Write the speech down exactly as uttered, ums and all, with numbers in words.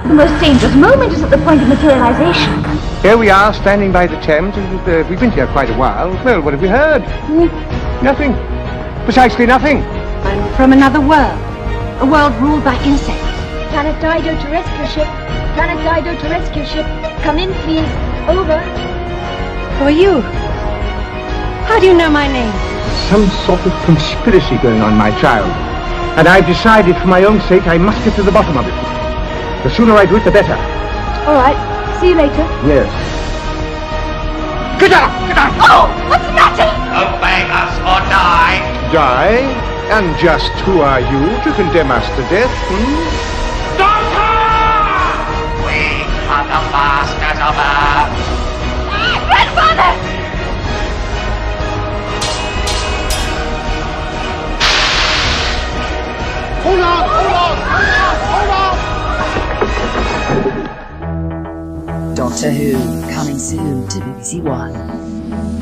The most dangerous moment is at the point of materialization. Here we are, standing by the Thames, and uh, we've been here quite a while. Well, what have we heard? Mm, nothing. Precisely nothing. I'm from another world. A world ruled by insects. Planet Dido to rescue ship. Planet Dido to rescue ship. Come in, please. Over. Who are you? How do you know my name? Some sort of conspiracy going on, my child. And I've decided, for my own sake, I must get to the bottom of it. The sooner I do it, the better. All right. See you later. Yes. Get up! Get up! Oh! What's the matter? Obey us or die! Die? And just who are you to condemn us to death, hmm? Doctor! We are the masters of Earth! Grandfather! Hold on! Hold on! Hold on! Hold on! Doctor Who, coming soon to B B C One.